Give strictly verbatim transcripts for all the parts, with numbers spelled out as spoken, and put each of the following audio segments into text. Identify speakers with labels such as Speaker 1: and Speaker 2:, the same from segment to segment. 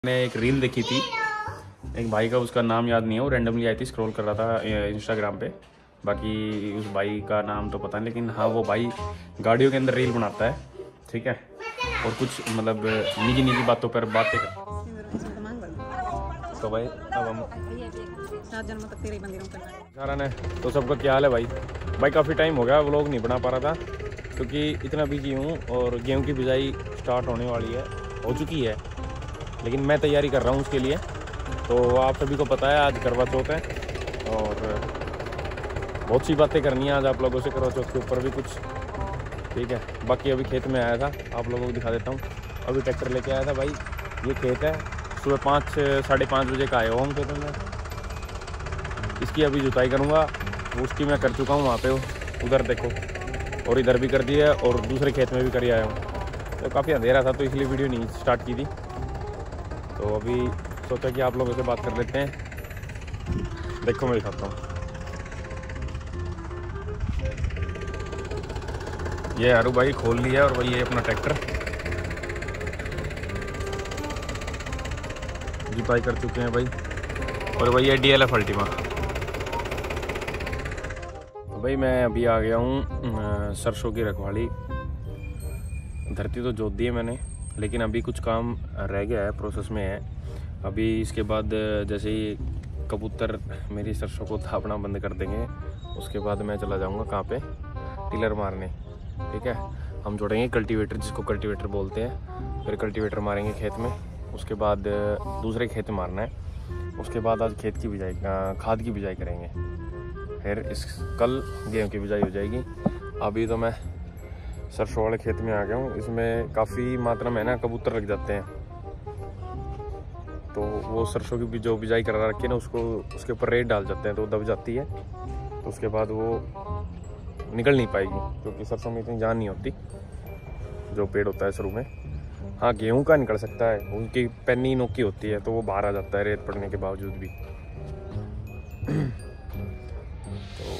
Speaker 1: मैंने एक रील देखी थी, एक भाई का, उसका नाम याद नहीं है, वो रैंडमली आई थी, स्क्रॉल कर रहा था इंस्टाग्राम पे। बाकी उस भाई का नाम तो पता नहीं, लेकिन हाँ वो भाई गाड़ियों के अंदर रील बनाता है, ठीक है, और कुछ मतलब निजी निजी बातों पर बातें कर। तो भाई अब हम सारा ने तो सबका क्या हाल है भाई? भाई काफ़ी टाइम हो गया व्लॉग नहीं बना पा रहा था क्योंकि इतना बिजी हूँ और गेहूँ की बिजाई स्टार्ट होने वाली है, हो चुकी है, लेकिन मैं तैयारी कर रहा हूँ उसके लिए। तो आप सभी को पता है आज करवा चौथ है और बहुत सी बातें करनी है आज आप लोगों से करवा चौथ के ऊपर भी कुछ, ठीक है। बाकी अभी खेत में आया था, आप लोगों को दिखा देता हूँ। अभी ट्रैक्टर लेके आया था भाई, ये खेत है, सुबह पाँच साढ़े पाँच बजे का आया हुआ हम खेतों में। इसकी अभी जुताई करूँगा, उसकी मैं कर चुका हूँ वहाँ पे, उधर देखो, और इधर भी कर दी है और दूसरे खेत में भी कर आया हूँ। तो काफ़ी अंधेरा था तो इसलिए वीडियो नहीं स्टार्ट की थी। तो अभी सोचा कि आप लोगों से बात कर लेते हैं। देखो मैं दिखाता हूँ, ये आरू भाई खोल लिया और वही है अपना ट्रैक्टर, जुताई कर चुके हैं भाई, और वही है डी एल एफ अल्टीमा। भाई मैं अभी आ गया हूँ सरसों की रखवाली। धरती तो जोत दी है मैंने, लेकिन अभी कुछ काम रह गया है, प्रोसेस में है। अभी इसके बाद जैसे ही कबूतर मेरी सरसों को थापना बंद कर देंगे, उसके बाद मैं चला जाऊंगा कहाँ पे, टिलर मारने, ठीक है। हम जोड़ेंगे कल्टीवेटर, जिसको कल्टीवेटर बोलते हैं, फिर कल्टीवेटर मारेंगे खेत में, उसके बाद दूसरे खेत में मारना है। उसके बाद आज खेत की बिजाई, खाद की बिजाई करेंगे, फिर इस कल गेहूँ की बिजाई हो जाएगी। अभी तो मैं सरसों वाले खेत में आ गया हूँ। इसमें काफ़ी मात्रा में ना कबूतर लग जाते हैं, तो वो सरसों की भी जो बिजाई करा रखी है ना, उसको उसके ऊपर रेत डाल जाते हैं तो दब जाती है, तो उसके बाद वो निकल नहीं पाएगी, क्योंकि सरसों में इतनी जान नहीं होती जो पेड़ होता है शुरू में। हाँ गेहूं का निकल सकता है, उनकी पैनी नोकी होती है तो वो बाहर आ जाता है रेत पड़ने के बावजूद भी। तो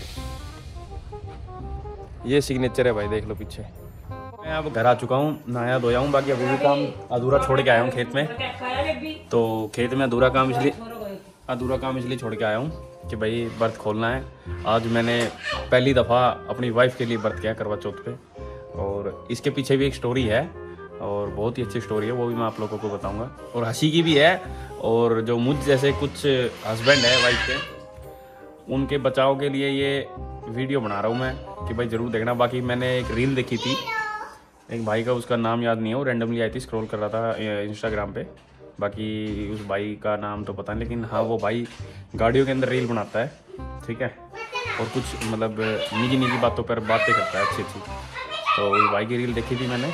Speaker 1: ये सिग्नेचर है भाई, देख लो पीछे। मैं अब घर आ चुका हूँ, नहाया धोया हूँ। बाकी अभी भी काम अधूरा छोड़ के आया हूँ खेत में। तो खेत में अधूरा काम इसलिए अधूरा काम इसलिए छोड़ के आया हूँ कि भाई बर्त खोलना है। आज मैंने पहली दफ़ा अपनी वाइफ के लिए बर्त किया करवा चौथ पे, और इसके पीछे भी एक स्टोरी है और बहुत ही अच्छी स्टोरी है, वो भी मैं आप लोगों को बताऊँगा। और हंसी की भी है, और जो मुझ जैसे कुछ हस्बैंड है वाइफ के, उनके बचाव के लिए ये वीडियो बना रहा हूँ मैं कि भाई ज़रूर देखना। बाकी मैंने एक रील देखी थी, एक भाई का, उसका नाम याद नहीं है, वो रैंडमली आई थी, स्क्रॉल कर रहा था इंस्टाग्राम पे। बाकी उस भाई का नाम तो पता नहीं, लेकिन हाँ वो भाई गाड़ियों के अंदर रील बनाता है, ठीक है, और कुछ मतलब निजी निजी बातों पर बातें करता है अच्छी अच्छी। तो उस भाई की रील देखी थी मैंने,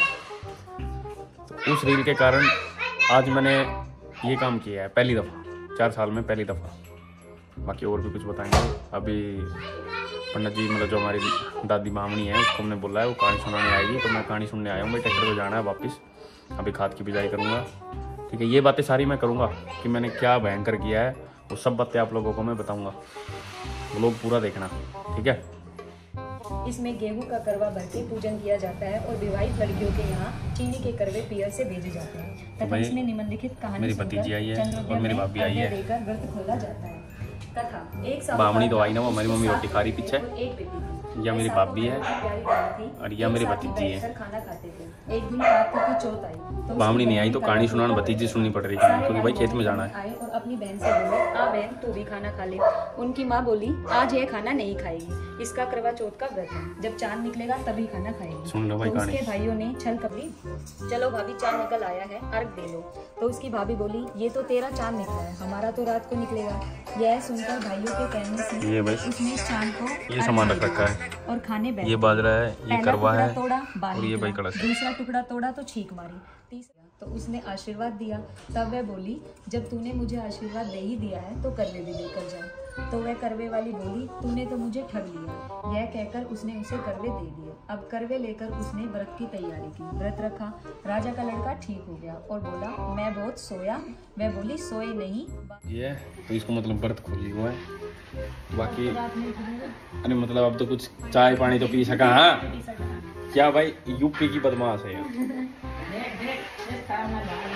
Speaker 1: तो उस रील के कारण आज मैंने ये काम किया है पहली दफ़ा, चार साल में पहली दफ़ा। बाकी और भी कुछ बताएंगे। अभी पंडित जी, मतलब जो हमारी दादी मामनी है, उसको हमने बोला है वो कहानी सुनाने आएगी, तो मैं कहानी सुनने आया हूँ। मैं ट्रैक्टर पे जाना है वापस, अभी खाद की बिजाई करूँगा, ठीक है। ये बातें सारी मैं करूँगा कि मैंने क्या भयंकर किया है, वो सब बातें आप लोगों को मैं बताऊँगा, वो लोग पूरा देखना, ठीक है।
Speaker 2: इसमें गेहूं का करवा भर के पूजन किया जाता है और विवाहित लड़कियों के यहाँ चीनी के करवे पियर से भेजे जाते हैं तथा इसमें निम्नलिखित कहानी
Speaker 1: मेरी भतीजी आई है और मेरी भाभी आई है,
Speaker 2: देकर व्रत खोला जाता है तथा एक
Speaker 1: बामणी तो आई ना, वो हमारी मम्मी रोटी खा रही पीछे, या मेरी भाभी है और या मेरी भतीजी है।
Speaker 2: खाना खाते थे। एक दिन कार्तिक की चौथ आई तो
Speaker 1: बामणी नहीं आई तो कहानी सुनाना भतीजी सुननी पड़ रही थी, क्योंकि भाई खेत में जाना है।
Speaker 2: आए और अपनी बहन से बोले, आ बहन तू भी खाना खा ले। उनकी माँ बोली, आज यह खाना नहीं खाएगी, इसका करवा चौथ का व्रत है, जब चांद निकलेगा तभी खाना खाएगी।
Speaker 1: सुन लो भाई
Speaker 2: तो
Speaker 1: कहानी।
Speaker 2: उसके भाइयों ने छल कपड़ी, चलो भाभी चांद निकल आया है, अर्घ दे लो। तो उसकी भाभी बोली, ये तो तेरा चांद निकला है, हमारा तो रात को निकलेगा। यह सुनकर भाइयों के कहने से
Speaker 1: ये भाई
Speaker 2: उसने चांद को
Speaker 1: ये सामान रख रखा है,
Speaker 2: और खाने बैठ
Speaker 1: ये बाजरा है, ये करवा है,
Speaker 2: तोड़ा
Speaker 1: और ये भाई कड़क।
Speaker 2: दूसरा टुकड़ा तोड़ा तो छींक मारी। तीसरा तो उसने आशीर्वाद दिया। तब वह बोली, जब तूने मुझे आशीर्वाद दे ही दिया है तो करवे भी लेकर जा। तो वह करवे वाली बोली, तूने तो मुझे ठग लिया। यह कहकर उसने उसे करवे दे दिए। अब करवे लेकर उसने व्रत की तैयारी की, व्रत रखा। राजा का लड़का ठीक हो गया और बोला, मैं बहुत सोया। वह बोली, सोए नहीं।
Speaker 1: ये तो इसको मतलब व्रत खोली हुआ है। बाकी अरे मतलब अब तो कुछ चाय पानी तो पी सका। हाँ क्या भाई, यूपी की बदमाश है यार।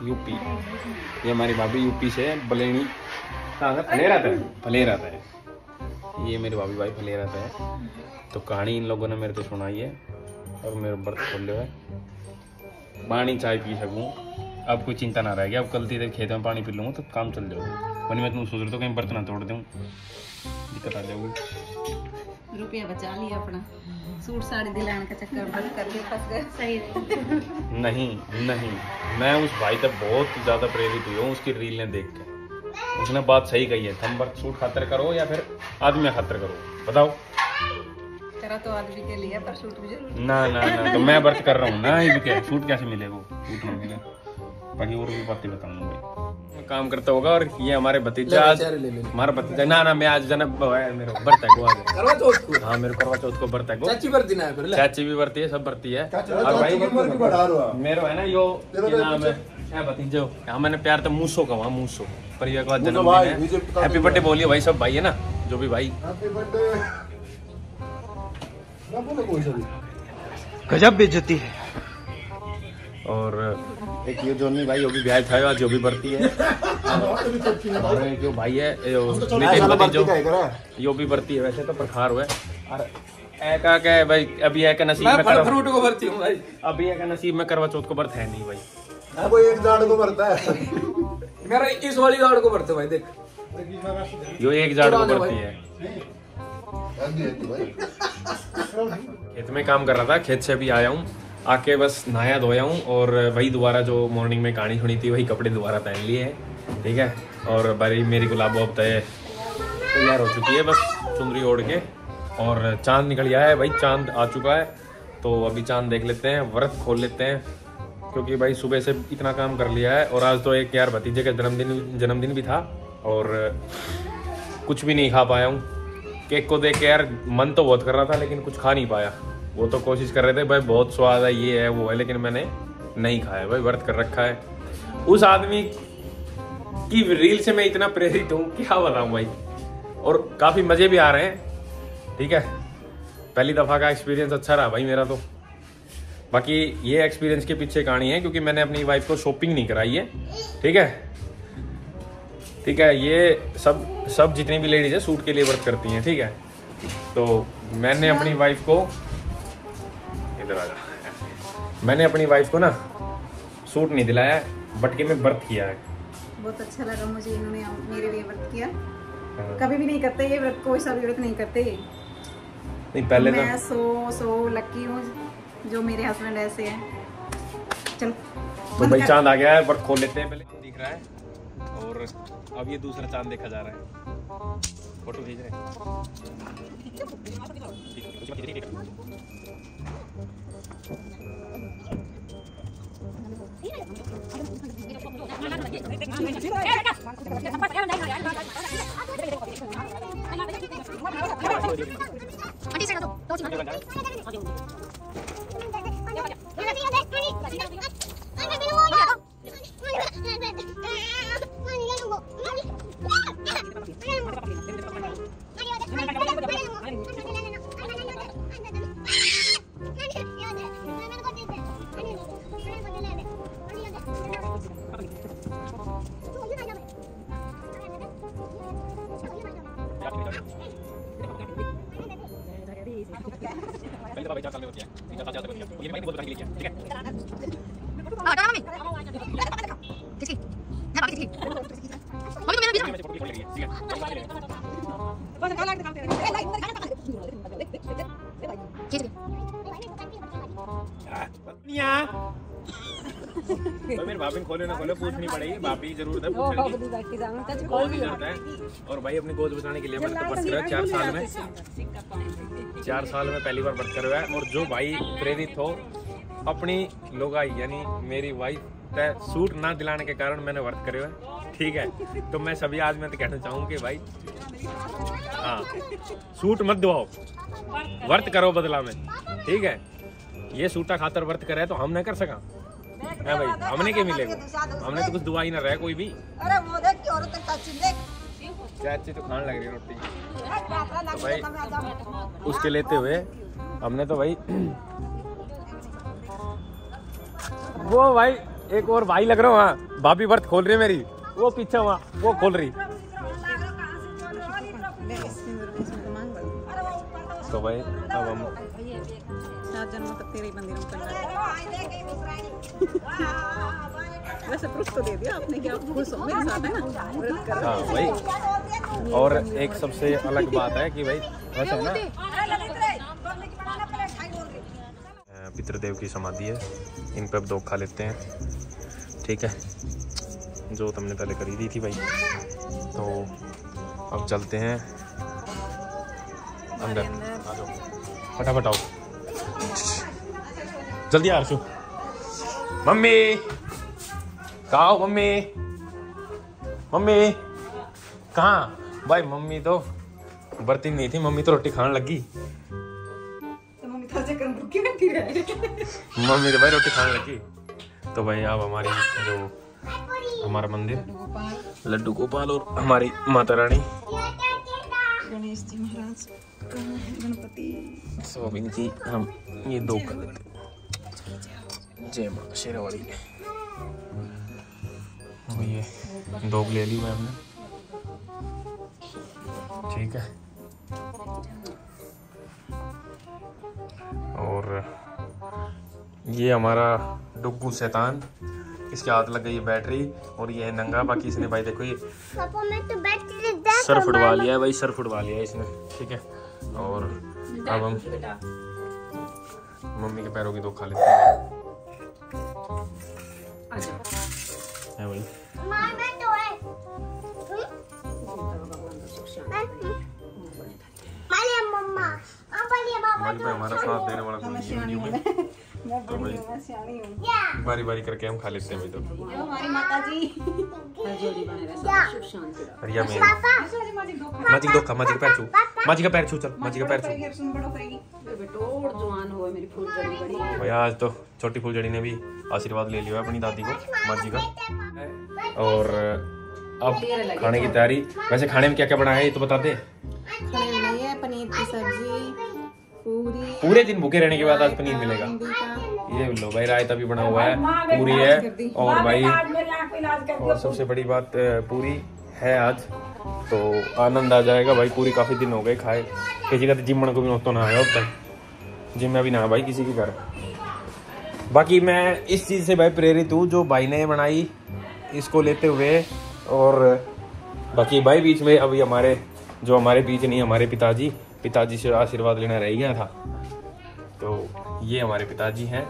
Speaker 1: यूपी। ये हमारी भाभी यूपी से है, बलेनी कहाँ से फलेरा था फलेरा था है। ये मेरी भाभी भाई फलेरा था है। तो कहानी इन लोगों ने मेरे को सुनाई है और मेरे बर्त खोल लिया है। पानी चाय पी सकूँ, अब कोई चिंता ना रह गया। अब कल तीन खेत में पानी पी लूँगा तो काम चल जाऊँगा। वही मैं तुम सोच रहे तो कहीं बर्त ना तोड़ दूँ, दिक्कत आ जाऊगी।
Speaker 3: रुपया बचा लिया अपना, सूट साड़ी दिलाने का चक्कर बंद करके फंस गए। सही
Speaker 1: नहीं नहीं, मैं उस भाई तक बहुत ज़्यादा प्रेरित हुई हूँ उसकी रील ने देख के। उसने बात सही कही है, तुम बर्त सूट खातर करो या फिर आदमी खातर करो, बताओ।
Speaker 3: करा तो आदमी के लिए, पर सूट भी जरूर।
Speaker 1: ना ना ना, तो मैं व्रत कर रहा हूँ ना, ये भी क्या सूट कैसे मिलेगा, सूट नहीं मिलेगा। बाकी और भी बातें बताऊंगा। काम करता होगा। और ये हमारे भतीजा, हमारा भतीजा ना ना मैं आज जन्म मेरे व्रत है को आज करवा चौथ को। हाँ मेरे करवा चौथ को व्रत है को। चाची बरती ना है, चाची भी बरती है, सब बरती है। और भाई मेरा है ना यो नाम है भतीजो, हाँ मैंने प्यार तो मूसो का, वहाँ मूसो परिवार का जन्मदिन है। हैप्पी बर्थडे बोलिए भाई, सब भाई है ना जो भी भाई।
Speaker 4: गजब बेइज्जती है।
Speaker 1: और एक ये जोनी भाई, वो भी ब्याह था जो भी बढ़ती है। और एक जो भाई है जो यो भी बढ़ती है, वैसे तो प्रखार हुआ है। और ऐका क्या है भाई, अभी है का नसीब में फ्रूट को भरती हूँ भाई, अभी है का नसीब में करवा चौथ को बर्थ है नहीं भाई।
Speaker 4: वो एक झाड़ को भरता है,
Speaker 5: मेरा इस वाली झाड़ को भरते भाई, देख
Speaker 1: यो एक झाड़ को भरती है। खेत में काम कर रहा था, खेत से अभी आया हूँ, आके बस नहाया धोया हूँ। और वही दोबारा जो मॉर्निंग में कहानी सुनी थी वही कपड़े दोबारा पहन लिए हैं, ठीक है। और भाई मेरी गुलाब अब तैयार हो चुकी है, बस चुंदरी ओढ़ के। और चांद निकल गया है भाई, चांद आ चुका है। तो अभी चांद देख लेते हैं, व्रत खोल लेते हैं, क्योंकि भाई सुबह से इतना काम कर लिया है। और आज तो एक यार भतीजे का जन्मदिन जन्मदिन भी था और कुछ भी नहीं खा पाया हूँ। केक को देख के यार मन तो बहुत कर रहा था, लेकिन कुछ खा नहीं पाया। वो तो कोशिश कर रहे थे भाई बहुत स्वाद है, ये है वो है, लेकिन मैंने नहीं खाया भाई, व्रत कर रखा है। उस आदमी की रील से मैं इतना प्रेरित हूँ क्या बताऊँ भाई। और काफी मजे भी आ रहे हैं, ठीक है। पहली दफा का एक्सपीरियंस अच्छा रहा भाई मेरा तो। बाकी ये एक्सपीरियंस के पीछे कहानी है, क्योंकि मैंने अपनी वाइफ को शॉपिंग नहीं कराई है, ठीक है ठीक है। ये सब सब जितनी भी लेडीज है सूट के लिए व्रत करती हैं, ठीक है। तो मैंने अपनी वाइफ को इधर आ जा, मैंने अपनी वाइफ को ना सूट नहीं दिलाया है, बटके में व्रत किया है।
Speaker 3: बहुत अच्छा लगा मुझे, इन्होंने मेरे लिए व्रत किया। कभी भी नहीं करते ये व्रत, कोई सा भी व्रत नहीं करते
Speaker 1: नहीं। पहले तो
Speaker 3: मैं सो सो लकी हूँ जो मेरे हस्बैंड ऐसे हैं। चल
Speaker 1: तो भाई चांद आ गया है, व्रत खोल लेते हैं। पहले दिख रहा है और अब ये दूसरा चांद देखा जा रहा है। फोटो खींच रहे हैं। तो मेरे भाभी खोले ना खोले पूछनी पड़ेगी, भाभी जरूरत है पूछने बहुत ही जरूरत है। और भाई अपनी गोद बचाने के लिए मैंने तो व्रत करा चार साल में चार साल में पहली बार व्रत करा है। और जो भाई प्रेरित हो अपनी लोग आई यानी मेरी वाइफ तय सूट ना दिलाने के कारण मैंने व्रत करे हुए, ठीक है। तो मैं सभी आज मैं तो कहना चाहूँ कि भाई हाँ सूट मत दिवाओ, व्रत करो बदला में, ठीक है। ये सूटा खातर व्रत करे तो हम नहीं कर सका है भाई, हमने क्या मिलेगा, हमने तो कुछ दुआ ही ना रहा कोई भी।
Speaker 3: अरे वो देख की औरत चाची देख,
Speaker 1: चाची तो खाने लग रही है रोटी। तो भाई उसके लेते हुए हमने तो भाई वो भाई एक और भाई लग रहा हूँ। हाँ भाभी बर्थ खोल रही है मेरी, वो पीछे वहाँ वो खोल रही। तो भाई अब हम
Speaker 3: सात जन्मों तक तेरे ही मंदिर में करना। वैसे प्रूफ तो दे दिया आपने कि आप खुश हो मेरे साथ, है ना? व्रत कर रहे
Speaker 1: हाँ भाई। और एक सबसे अलग बात है कि भाई वैसे है ना, पितृदेव की समाधि है, इन पे अब दो खा लेते हैं। ठीक है, जो तुमने पहले खरीदी थी भाई। तो अब चलते हैं अंदर, आ जाओ फटाफट आओ जल्दी आ अर्शु। मम्मी कहाँ हो? मम्मी मम्मी कहाँ भाई? मम्मी तो बर्ती नहीं थी, मम्मी तो रोटी खाने लगी।
Speaker 3: तो मम्मी था चक्कर में भूखी बैठी रहे।
Speaker 1: मम्मी तो भाई रोटी खाने लगी। तो भाई अब हमारी जो हमारा मंदिर लड्डू गोपाल और हमारी माता रानी
Speaker 3: गणेश जी महाराज, गणपति,
Speaker 1: सब इनकी हम ये दो कर लेते हैं। जय माँ शेरावाली। ये दो ले ली मैं हमने। ठीक है, और ये हमारा डुग्गू शैतान, इसके हाथ लग गई है बैटरी, और ये है नंगा। बाकी इसने भाई देखो ये सर फुटवा लिया है भाई, सर फुटवा लिया है इसने। ठीक है, और अब हम मम्मी के पैरों की दो खा लेते हैं। है भाई भाई हमारा साथ देने वाला कोई नहीं वीडियो में, तो भाई बारी बारी करके हम खा लेते हैं भाई। तो
Speaker 3: हमारी माता जी
Speaker 1: रिया में माजी दो खा, माजी का पैर छू, माजी का पैर छू, चल माजी का पैर छू। भाई आज तो छोटी फुलझड़ी ने भी आशीर्वाद ले लिया है अपनी दादी को, माजी का। और अब खाने की तैयारी। वैसे खाने में क्या क्या बनाया है ये तो बता दे।
Speaker 3: खाने में नहीं है, पनीर की सब्जी, पूरी।
Speaker 1: पूरे दिन भूखे रहने के बाद आज पनीर मिलेगा। ये लो भाई रायता भी बना हुआ है, पूरी है, और भाई और सबसे बड़ी बात पूरी है आज, तो आनंद आ जाएगा भाई। पूरी काफी दिन हो गए खाए, किसी का तो जिम को भी तो ना आया अब तक, जिम में भी ना भाई किसी के घर। बाकी मैं इस चीज से भाई प्रेरित हूँ जो भाई ने बनाई, इसको लेते हुए। और बाकी भाई बीच में अभी हमारे जो हमारे बीच नहीं, हमारे पिताजी पिताजी से आशीर्वाद लेना रह गया था, तो ये हमारे पिताजी हैं,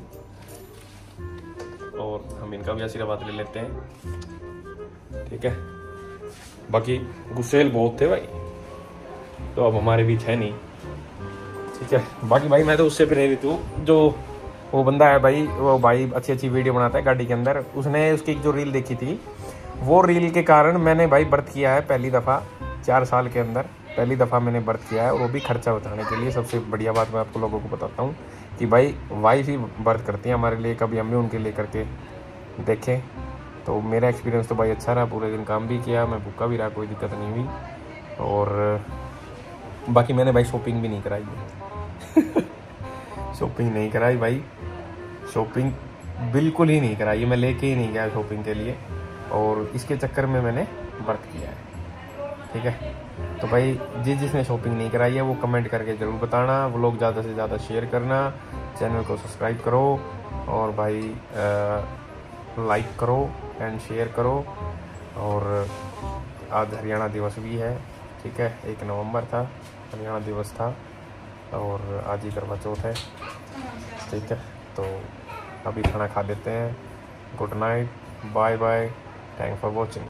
Speaker 1: और हम इनका भी आशीर्वाद ले लेते हैं। ठीक है, बाकी गुस्सेल बहुत थे भाई, तो अब हमारे बीच है नहीं। ठीक है, बाकी भाई मैं तो उससे प्रेरित हूँ, जो वो बंदा है भाई, वो भाई अच्छी अच्छी वीडियो बनाता है गाड़ी के अंदर, उसने उसकी जो रील देखी थी, वो रील के कारण मैंने भाई बर्थ किया है पहली दफ़ा चार साल के अंदर, पहली दफ़ा मैंने बर्थ किया है, और वो भी खर्चा बचाने के लिए। सबसे बढ़िया बात मैं आपको लोगों को बताता हूँ कि भाई वाइफ ही बर्थ करती है हमारे लिए, कभी हम भी उनके लिए करके देखें। तो मेरा एक्सपीरियंस तो भाई अच्छा रहा, पूरे दिन काम भी किया, मैं भूखा भी रहा, कोई दिक्कत नहीं हुई। और बाकी मैंने भाई शॉपिंग भी नहीं कराई है शॉपिंग नहीं कराई भाई, शॉपिंग बिल्कुल ही नहीं कराई, मैं लेके ही नहीं गया शॉपिंग के लिए, और इसके चक्कर में मैंने बर्थ किया है। ठीक है, तो भाई जिस जिसने शॉपिंग नहीं कराई है वो कमेंट करके ज़रूर बताना, वो लोग ज़्यादा से ज़्यादा शेयर करना, चैनल को सब्सक्राइब करो, और भाई लाइक करो एंड शेयर करो। और आज हरियाणा दिवस भी है। ठीक है, एक नवंबर था, हरियाणा दिवस था, और आज ही करवा चौथ है। ठीक है, तो अभी खाना खा लेते हैं। Good night, bye bye, thank for watching.